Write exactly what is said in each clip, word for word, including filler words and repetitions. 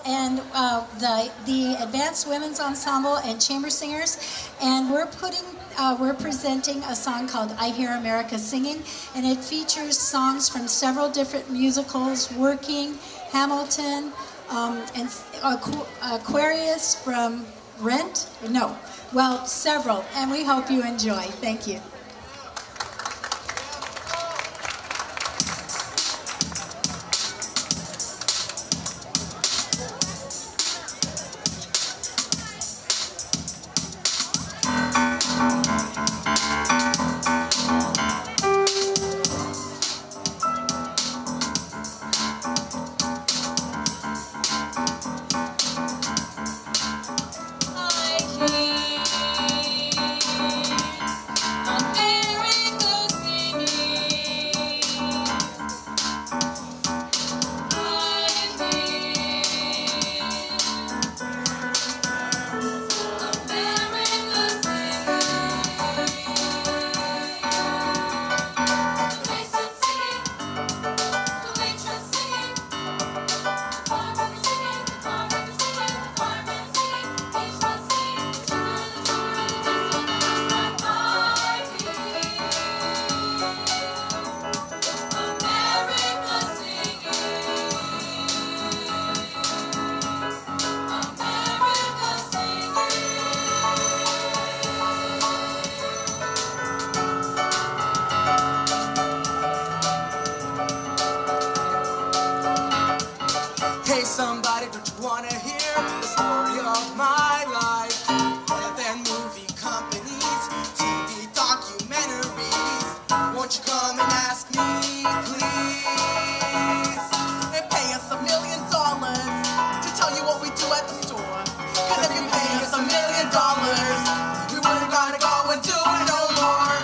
and uh, the the Advanced Women's Ensemble and Chamber Singers, and we're putting uh, we're presenting a song called "I Hear America Singing," and it features songs from several different musicals: Working, Hamilton, um, and Aqu Aquarius from Rent. No, well, several, and we hope you enjoy. Thank you. Hey somebody, don't you wanna hear the story of my life? Other than movie companies, T V documentaries, won't you come and ask me, please? And pay us a million dollars to tell you what we do at the store. Cause if you pay us a million dollars, we wouldn't gotta go and do it no more.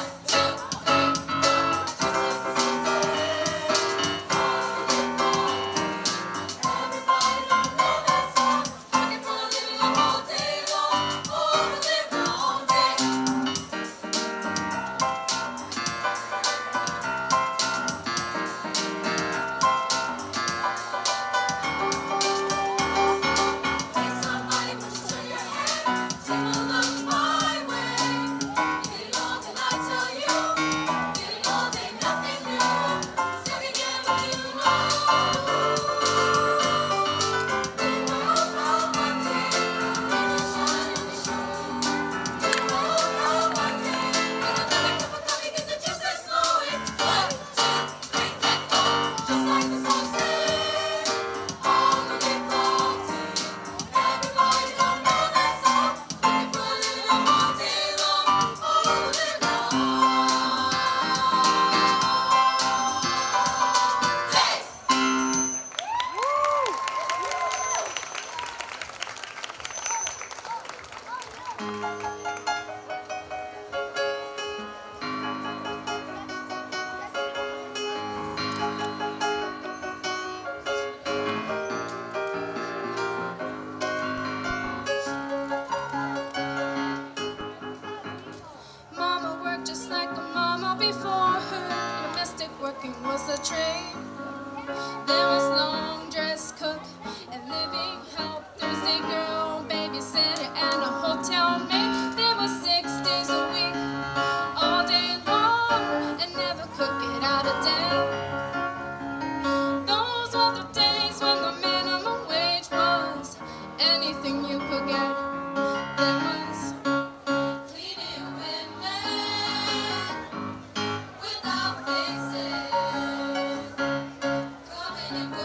Working was a trade. There was long dress cook and living help, Thursday girl, babysitter, and a hotel maid. There was six days a week, all day long, and never could get out of debt. Those were the days when the minimum wage was anything you could get. There was cleaning women without faces, coming and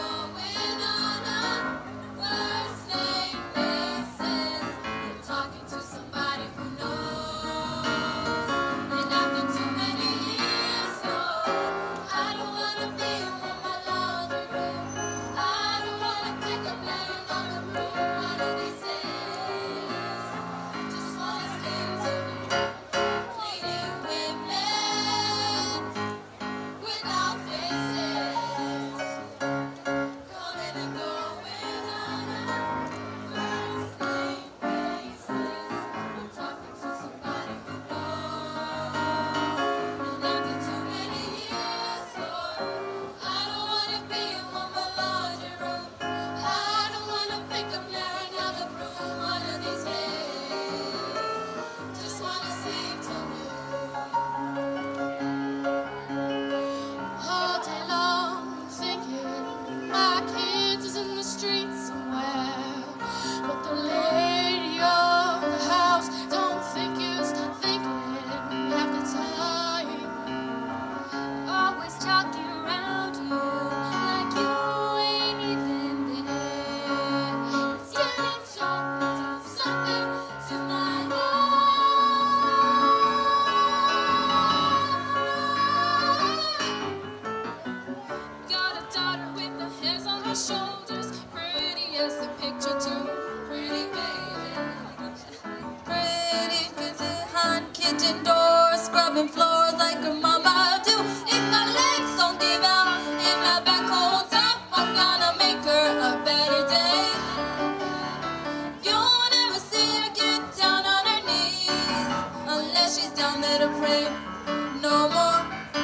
yes, a picture too. Pretty baby. Pretty kids behind kitchen doors, scrubbing floors like her mama do. If my legs don't give out and my back holds up, I'm gonna make her a better day. You'll never see her get down on her knees unless she's down there to pray. No more.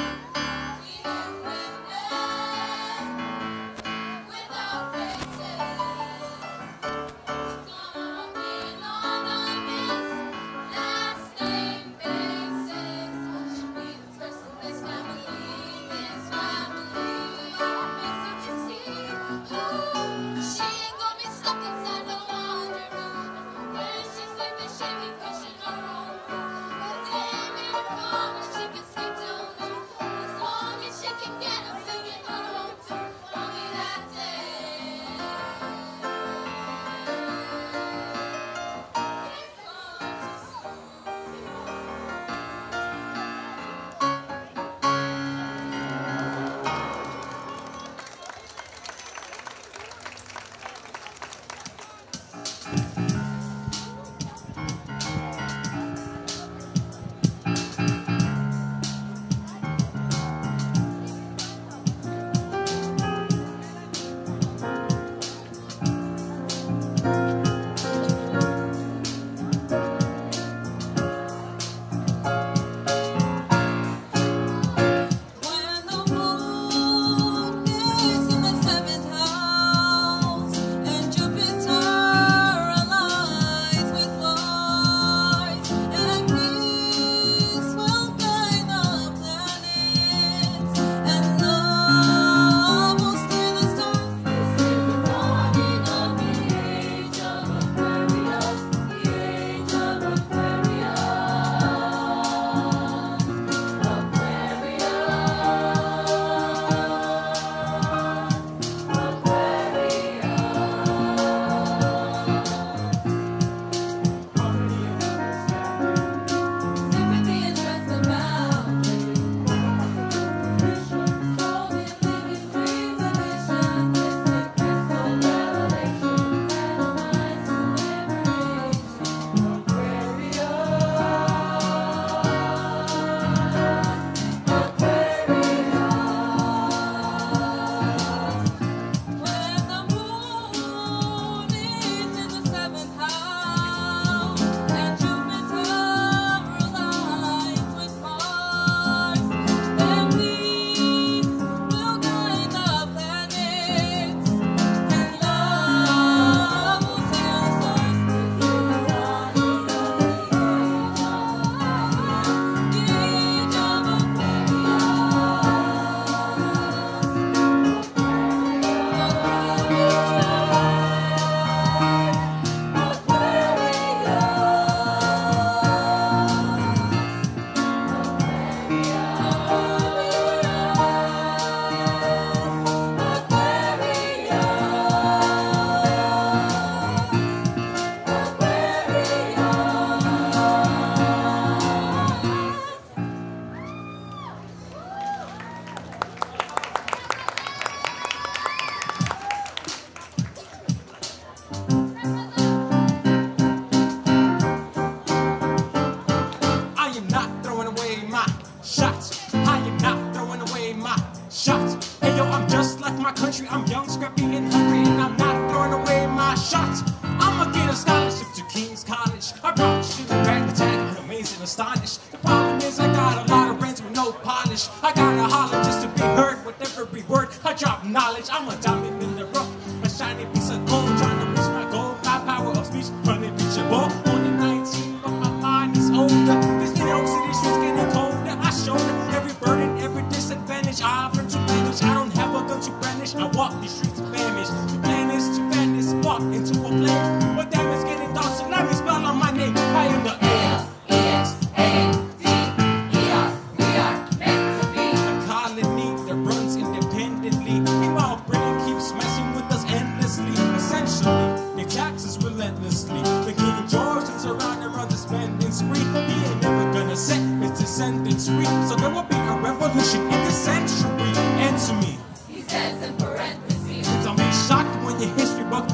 I'm young, scrappy, and hungry, and I'm not throwing away my shots. I'ma get a scholarship to King's College. I brought you the back attack, I'm amazing, astonished. The problem is I got a lot of friends with no polish. I gotta holler just to be heard with every word. I drop knowledge, I'm a diamond in the rough, a shiny piece of gold, trying to reach my goal. My power of speech, unimpeachable. On the nineteen, but my mind is older. This New York City streets getting colder. I shoulder every burden, every disadvantage. I've learned to manage. I don't have a gun to brandish. I walk these streets famished. The plan is to vanish, walk into a place. But damn, it's getting dark, so let me spell on my name. I am the L E X A D E R. We are meant to be a colony that runs independently. Meanwhile, Britain keeps messing with us endlessly. Essentially, they tax us relentlessly. The King George turns around and runs a spending spree. He ain't never gonna set his descendants free. So there will be a revolution in the century. And to me, He says in parentheses, don't be shocked when your history book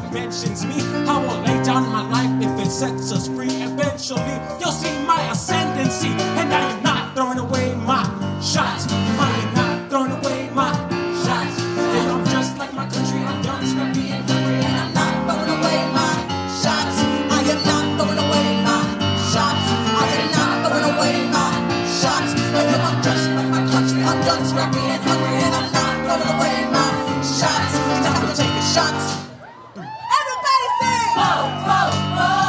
mentions me. I will lay down my life if it sets us free. Eventually, you'll see my ascendancy. And I am not throwing away my shots. I am not throwing away my shots. And I'm just like my country, I'm done scrappy and hungry. And I'm not throwing away my shots. I am not throwing away my shots. I am not throwing away my shots. And I'm just like my country, I'm done scrappy and hungry. And I'm not throwing away my shots. It's time to take a shot. Everybody sing! Whoa, whoa, whoa!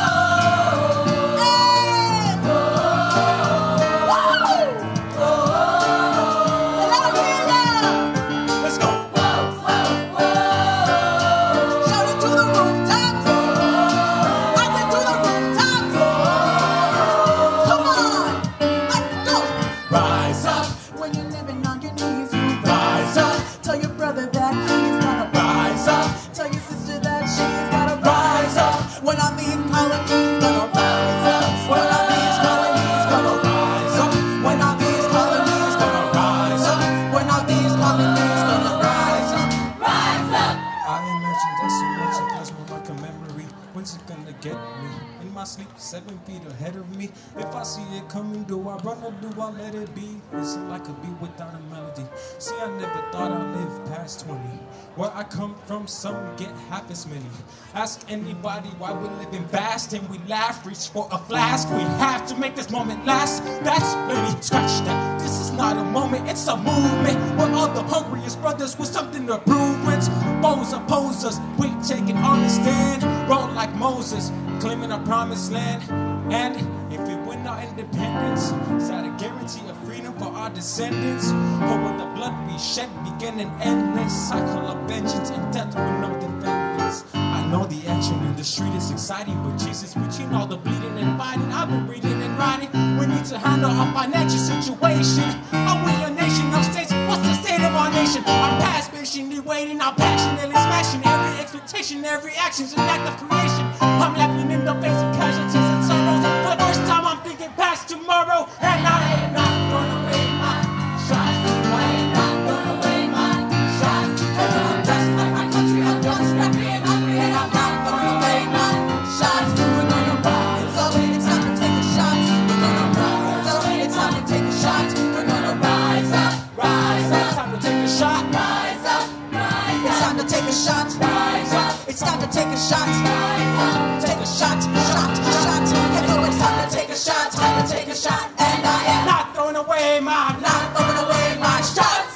Sleep seven feet ahead of me. If I see it coming, do I run or do I let it be? It's like a beat without a melody. See, I never thought I'd live past twenty. Where I come from, some get half as many. Ask anybody why we're living fast and we laugh. Reach for a flask. We have to make this moment last. That's plenty. Scratch that. This is not a moment, it's a movement. We're all the hungriest brothers with something to prove. It's foes oppose us. We taking on a stand. Roll like Moses, claiming a promised land. And if we win our independence, is that a guarantee of freedom for our descendants? Or will the blood we shed begin an endless cycle of vengeance and death with no defendants? I know the action in the street is exciting, but Jesus, between all the bleeding and fighting, I've been reading and writing. We need to handle our financial situation. Are we a nation of states? What's the state of our nation? I'm past patiently waiting, I'm passionately smashing every expectation, every action's an act of creation. I'm laughing in the face of casualties and sorrows. For the first time I'm thinking past tomorrow. And I am not throwing away my shots. I am not throwing away my shots. And I'm just like my country, I'm done scrappy and hungry. And I'm not throwing away my shots. We're gonna rise up, it's time to take a shot. We're gonna rise up, it's time to take a shot. We're gonna rise up, rise up. It's time to take a shot. Rise up, rise up. It's time to take a shot. Rise up. It's time to take a shot. Rise up. Take a shot, shot, shot. And know it's time to take a shot. Time to take a shot. And I am not throwing away my, not throwing away my shots.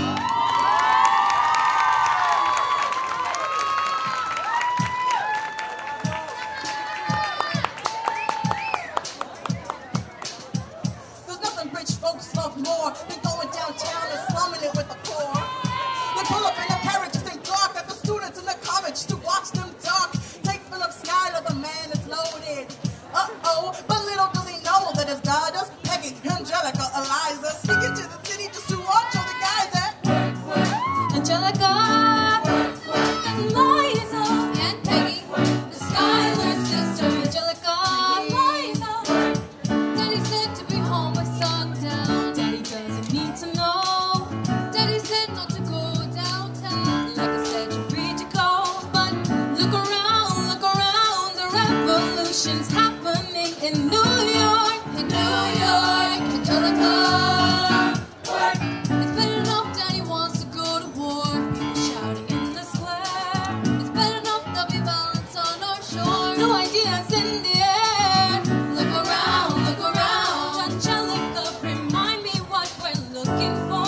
There's nothing rich folks love more than going downtown and slumming it with the poor. They pull up in the carriages and gawk at the students in the college to watch them talk. Take Philip's Skyler, the man is loaded. Uh-oh, but little does he know that his goddess, Peggy, Angelica, Eliza, sneaking to the city just to watch all the guys at work, work. Angelica, work, work. Eliza, and Peggy, the Skylar sister. Angelica, Eliza, Daddy said to be home by sundown. Daddy doesn't need to know. Daddy said not to go downtown. Like I said, you're free to go. But look around, look around, the revolution's happening in New York, in New York. Angelica, work. It's bad enough Daddy wants to go to war. People shouting in the square. It's bad enough there'll be violence on our shore. No ideas in the air. Look around, look around. Angelica, remind me what we're looking for.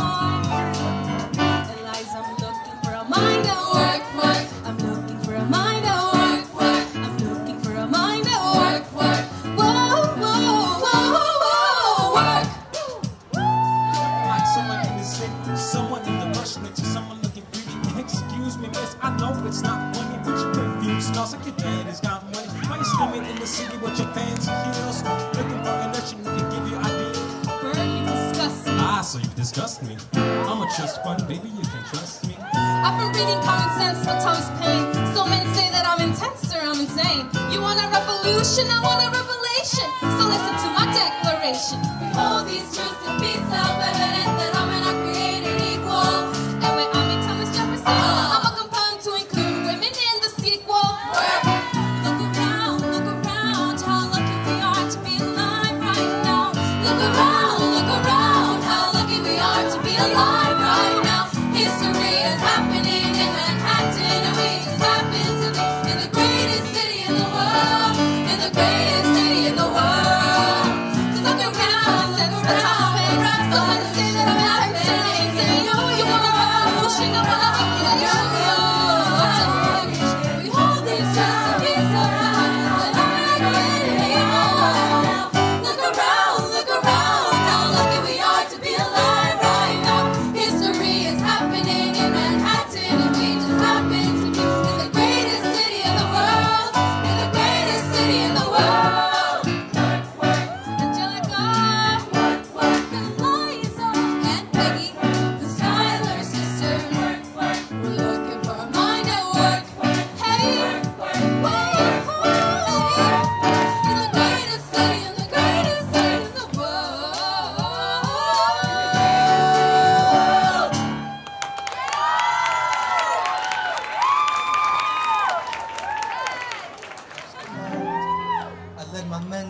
Eliza, I'm looking for a mind at work, work. I'm looking for a mind at work, work. I'm looking for a mind at work, work. Whoa, whoa, whoa, whoa, work. Like someone in the city, someone in the rush to someone looking pretty. Excuse me, miss, I know it's not funny, but your perfume smells like your daddy's got money. Why you swimming in the city with your fancy heels? Looking for an urchin who can give you ideas. Bird, you disgust me. Ah, so you disgust me. I'm a trust fund, baby, you can trust me. I've been reading Common Sense by Thomas Paine. So men say that I'm intense or I'm insane. You want a revolution, I want a revelation. So listen to my declaration. Behold these truths and be self-evident that I'm and I created equal. And when I meet Thomas Jefferson, I'm a compound to include women in the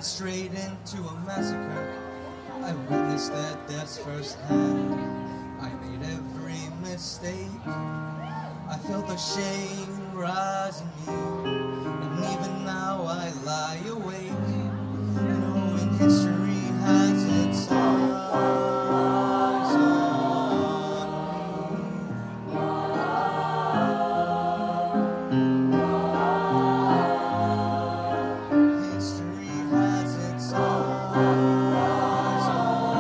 went straight into a massacre. I witnessed their deaths firsthand. I made every mistake. I felt the shame rise in me, and even now I lie awake, knowing history has its eyes on me. History has its eyes on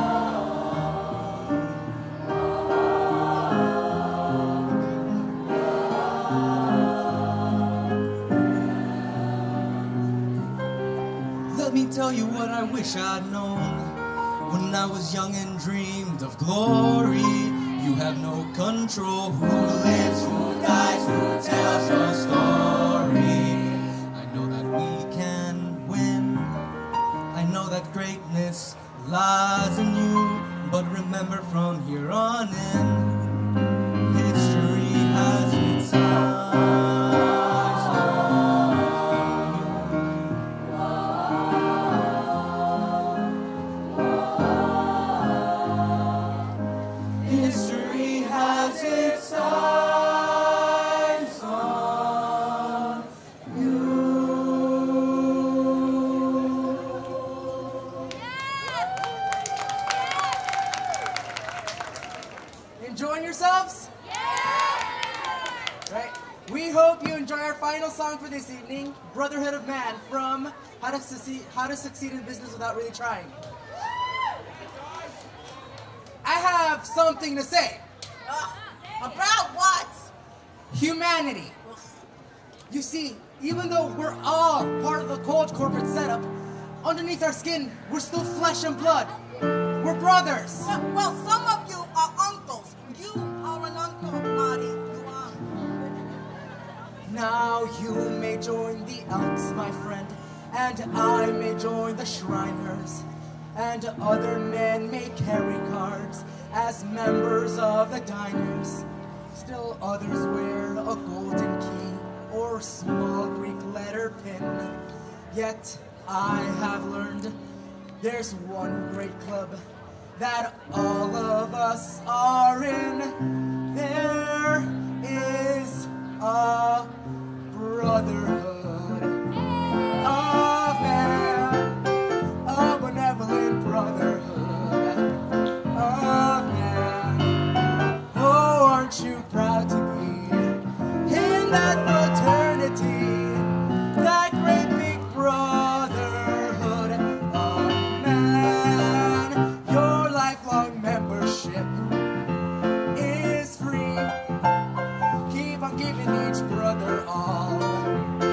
me. Let me tell you what I wish I'd known when I was young and dreamed of glory. You have no control. Who lives, who dies, who tells your story? I know that we can win. I know that greatness lies in you. But remember, from here on in, history has its eyes on you. History has its eyes on you. Enjoying yourselves? Right. We hope you enjoy our final song for this evening, Brotherhood of Man, from How to Succeed, How to Succeed in Business Without Really Trying. I have something to say. About what? Humanity. You see, even though we're all part of the cold corporate setup, underneath our skin, we're still flesh and blood. We're brothers. Well, well, some of you are uncles. You are an uncle, Marty. You are. Now you may join the Elks, my friend, and I may join the Shriners, and other men may carry cards as members of the Diners. Still others wear a golden key or small Greek letter pin. Yet I have learned there's one great club that all of us are in. There is a brotherhood of man, a benevolent brotherhood of man. Oh, aren't you proud to be in that fraternity, that great big brotherhood of man? Your lifelong membership is free. Keep on giving each brother all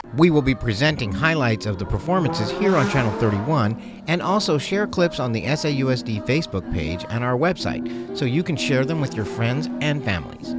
We will be presenting highlights of the performances here on Channel thirty-one and also share clips on the S A U S D Facebook page and our website so you can share them with your friends and families.